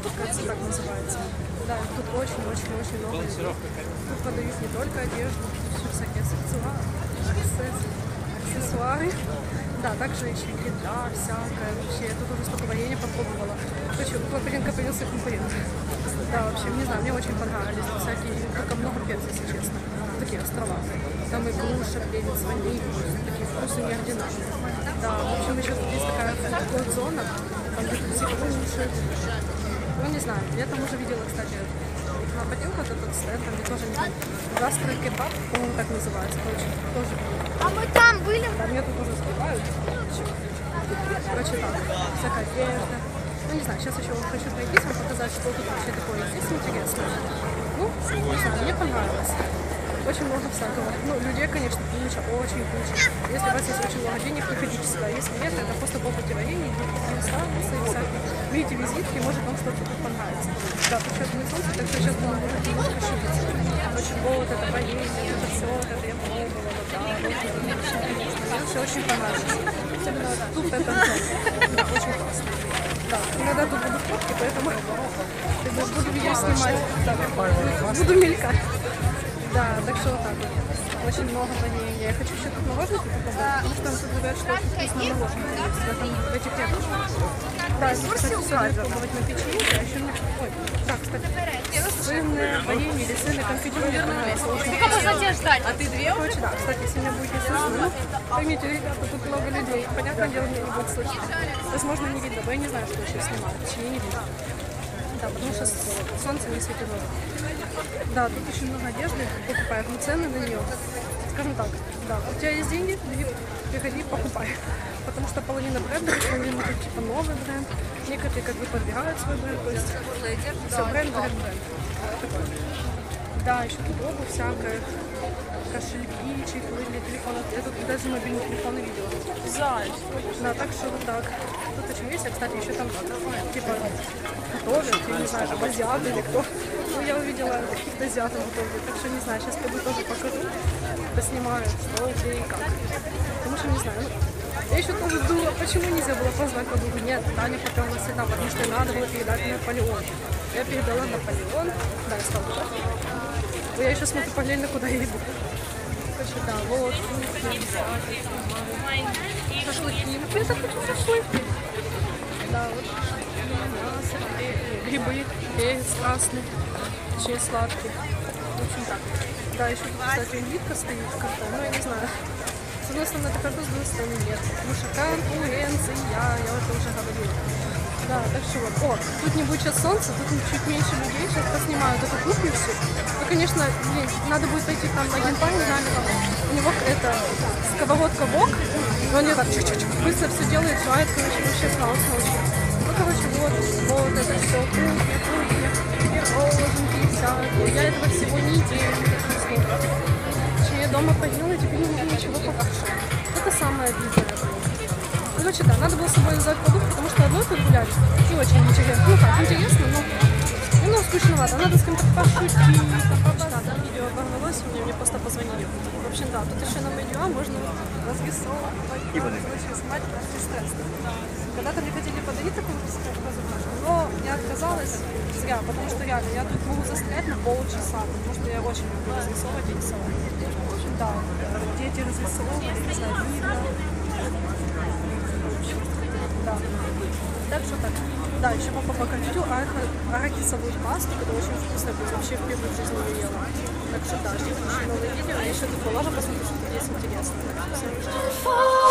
кажется, так называется. Да, тут очень-очень-очень много людей. Тут продают не только одежду, еще всякие аксессуары. Да, также еще еда всякая. Вообще, я тут уже столько варенья попробовала. Хочу, Клопаренко появился конкурент. Да, в общем, не знаю, мне очень понравились. Всякие, только много перца, если честно. Такие острова. Там и груша, перец, ваниль. Такие вкусы неординарные. Да, в общем, еще тут есть такая фуд-зона. Там где-то все груши. Ну, не знаю, я там уже видела, кстати, на поделку этот стенд, там тоже не знаю. Гастро-кебаб, по-моему, так называется. Короче, тоже. А мы там были? Да, меня тут уже сбивают. Короче, так, всякая одежда. Ну, не знаю, сейчас еще хочу пройтись, вам показать, что тут вообще такое здесь интересное. Ну, не знаю, мне понравилось. Очень много всякого. Ну, людей, конечно, куча, очень куча. Если у вас есть очень много денег, приходите сюда. Если нет, это просто попытки варенье, инстанции, всякие. Видите визитки, может вам что-то тут понравится. Да, тут сейчас не солнце, так что сейчас буду немножко шутить. Очень вот это варенье, это все, это я пробовала, да, мне все очень понравилось. Особенно вот тут это, да, очень классно. Да, иногда тут будут фотки, поэтому буду видео снимать, да, буду мелькать. Да, так что вот так вот. Очень много варенья. Я хочу еще тут мороженку попробовать, потому что тут говорят, что очень вкусное мороженое в этих рядах. Да, я, кстати, сегодня попробовать на печенье, а еще... Ой, да, кстати, сырное варенье или сырный конфетюр мне понравился. Сколько ждать? А ты две? Короче, да, кстати, если меня будет не слышно, ну, поймите, ребята, тут много людей. Понятное дело, меня не будет слышно. Возможно, не видно, но я не знаю, что еще снимаю. Точнее, не видно. Да, потому что солнце не светит. Да, тут очень много одежды покупают, но цены на нее, скажем так, да, у тебя есть деньги, приходи, покупай. Потому что половина бренда, половина тут типа новый бренд, некоторые как бы подбирают свой бренд, то есть все бренд. Такой. Да, еще тут обувь всякая, кошельки, чехлы для телефона. Я тут даже мобильный телефон видела. Да, так что вот так. Тут очень весело, кстати, еще там типа готовят, я не знаю, там азиаты или кто. Ну, я увидела каких-то азиатов готовят, так что не знаю, сейчас пойду тоже покажу, поснимаю, что, где и как. Потому что не знаю. Я еще тоже думала, почему нельзя было позвать подругу. Нет, Таня хотела сюда, потому что надо было передать Наполеон. Я передала Наполеон, да, я стала. Я еще смотрю параллельно, куда я иду. Короче, да, вот, шашлыки. Ну, я так хочу шашлыки. Да, вот мясо, грибы, перец красный, очень сладкий. В общем, так. Да, еще тут, кстати, улитка стоит как-то, ну, я не знаю. С одной стороны, это картофель, с другой стороны, нет. Потому что конкуренция, я это уже говорила. Да, так что вот. О, тут не будет сейчас солнца, тут чуть меньше людей. Сейчас поснимают эту кухню всю. Ну, конечно, блин, надо будет пойти там на генпай, не знаю, там. У него это сковородка вок. И он так чуть-чуть быстро все делает, жарит, короче, вообще хаос ночью. Ну, короче, вот это все, кухня, пироженки всякие. Я этого всего не делаю, я дома поела, и теперь не могу ничего покушать. Это самое обидное. Короче, да, надо было с собой взять продукт, потому что одной тут гулять не очень интересно. Ну как, интересно, но немного скучновато. Надо с кем-то пошутить, поболтать. Да, видео оборвалось, мне просто позвонили. В общем, да, тут еще на видео можно разрисовывать, снимать артист-тест. Когда-то мне хотели подарить такую разработку, но я отказалась зря, потому что реально я тут могу застрять на полчаса, потому что я очень люблю разрисовывать и рисовать. В общем, да, дети разрисовывали, не знаю, видно. Да. Так что так. Да, еще папа покатил арахисовую пасту, которая очень вкусная, вообще в первую жизнь не ела. Так что да, ждите еще новые видео, я еще тут положу, посмотрю, что тут есть интересно. Всем